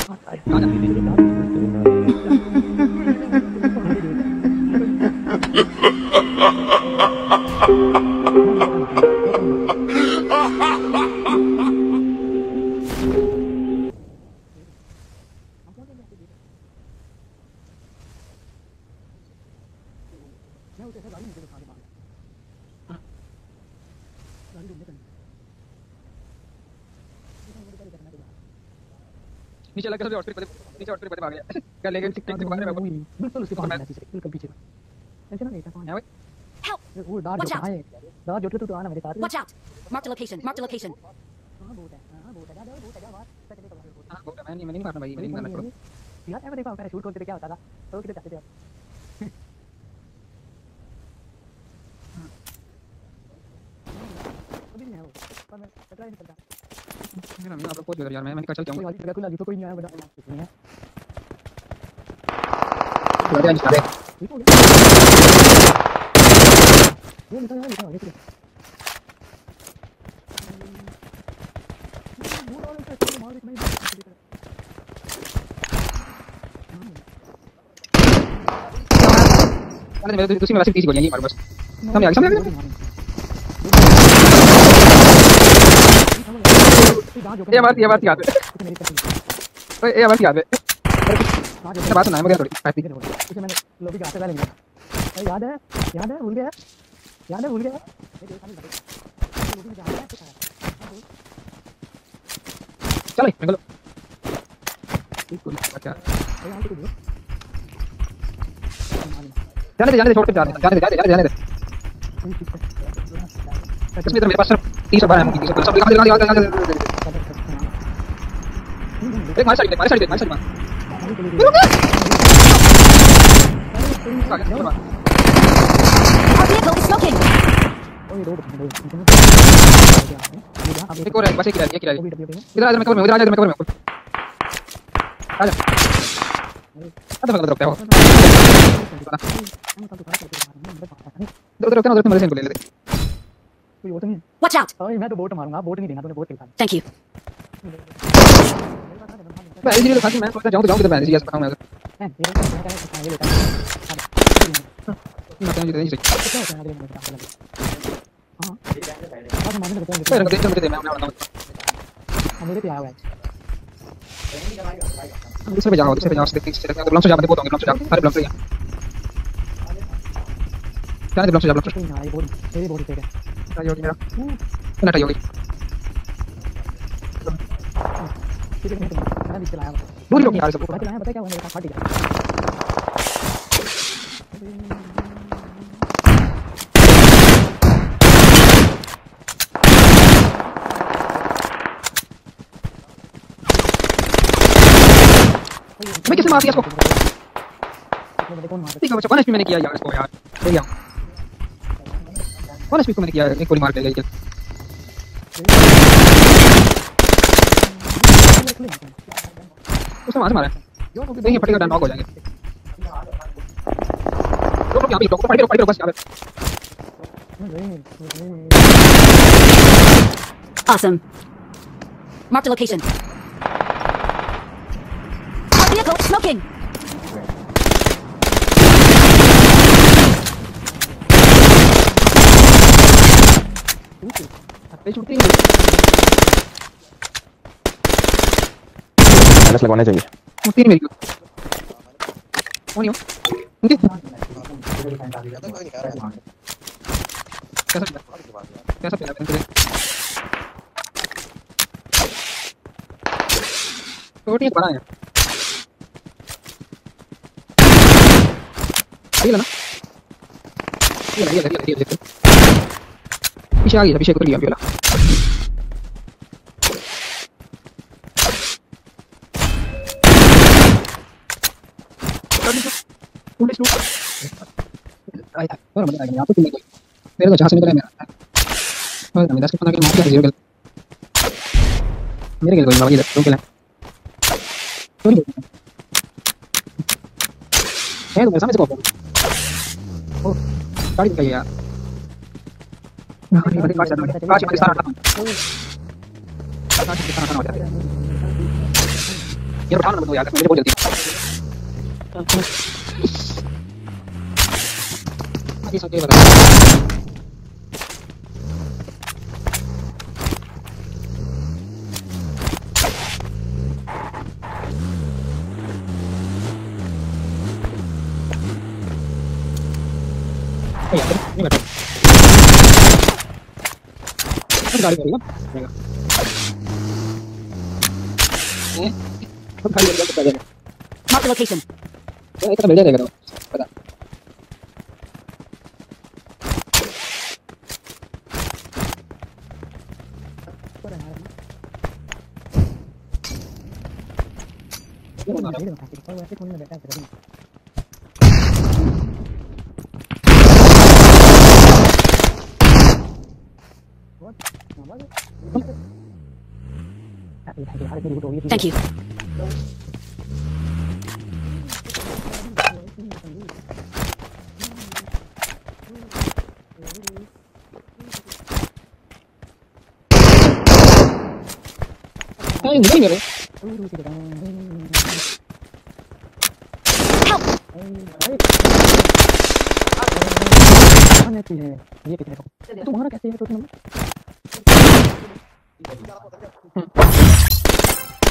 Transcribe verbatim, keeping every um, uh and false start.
नीचे लग के सब हॉस्पिटल नीचे हॉस्पिटल पे भाग गया क्या लेके टिक टिक भाग रहा है बिल्कुल उसके पास बिल्कुल पीछे टेंशन नहीं है भाई वो दांत जो है दांत जो तो आना मेरे साथ Watch out! Mark the location. Mark the location. हां बहुत है हां बहुत है दादा बहुत है बात चले तो हां वो मैं नहीं मैं नहीं मारना भाई मैं नहीं मारना करो यार ऐसे देखो मैंने शूट करते क्या होता था तो किधर जाते थे आप अभी नहीं है वो पर मैं पता ही नहीं चलता मेरा मैं आप लोग को यार मैं मैं निकल चल जाऊंगा कोई जगह तो कोई नहीं आया बड़ा नहीं है तो क्या निकाले ये निकल यार निकल देखिए वो और ऐसे मार एक नहीं अरे मेरे दूसरी में वैसे तीस गोलियां ये मार बस सामने आ गया सामने आ गया ये बात ये बात याद है ओए ये बात याद है ये बात सुना है मगर थोड़ी फाइट इसे मैंने लोबी जाते पहले मिला अरे याद है याद है भूल गया याद है भूल गया लोबी जा रहा है चलो निकलो एक गोली अच्छा जाने दे जाने दे छोड़ के जाने दे जाने दे जाने दे जाने दे इसमें तो मेरे पास सिर्फ तीस बार है मुझे सब सब दिखा दिखा दिखा एक मार साइड मार साइड मार साइड मार Our vehicle is smoking. एक और है बस एक ही रह गया इधर आ जा मैं कवर में इधर आ जा मैं कवर में आ जा अरे भगवान रुक जाओ उधर उधर उधर मेरे से ले ले कोई वो तो नहीं Watch out! ओए मैं तो बोट मारूंगा बोट नहीं देना तूने बोट खेलता Thank you. मैं इधर तो खाती मैं सोचता जाऊं तो जाऊं किधर मैं सीरियस बताऊं मैं है ये ये लेता है मैं कहने नहीं क्या होता है अगले में हां आज मारने लगता है फिर देख चल के मैं अपना हम मेरे पे आया हुआ है दूसरे पे जाओ दूसरे पे जाओ देख से तो ब्लॉक से जा मैं बहुत होंगे ब्लॉक से जा अरे ब्लॉक से जा क्या ब्लॉक से जा ब्लॉक से नहीं ये बोट तेरी बोट पे है ट्राई होगी मेरा ना ट्राई होगी ठीक है मैं भी चलाया दूर हो यार सब मैं चलाया पता क्या हुआ मेरे साथ फट गया मैं किसे मार दिया इसको मैंने कौन मारा ठीक है बच्चा वन एचपी मैंने किया यार इसको यार ले गया वन एचपी को मैंने किया एक गोली मार के गई उसने मार मारा देखिए फटेगा डन नॉक हो जाएंगे दो लोग यहां पे लोग फाइट करो फाइट करो बस यहां पे Awesome. Mark the location. Our vehicle is smoking. पे शूटिंग माइनस लगवाने चाहिए मुट्ठी नहीं मेरी को कौन है मुट्ठी कैसा कैसा पहला पहले छोटी बड़ा है ये ना ये ये ये ये पीछे आ गया पीछे को लिया वाला पुलिस लोग आया और मजा आ गया यहां पे कोई मेरे को जहां से निकला मेरा और मैं दस के पता के मार दिया गल मेरे गल कोई मार दिया तो क्या है तो मेरे सामने से को ओ गाड़ी निकल गया गाड़ी गाड़ी काट जाता है काट के सारा हटा काट के सारा हटा हो जाता है ये उठाना मत दो यार, मुझे बहुत जल्दी आगे सोच के बता। यार नहीं बता गाड़ी करेगा हैं हम खाली जल्दी बता देना। Marked a location. यार इतना मिल जाएगा तो पता ऐसे कौन में बैठा है कभी Thank you. नहीं नहीं मेरे ये कितने को तुम्हारा कैसे है तो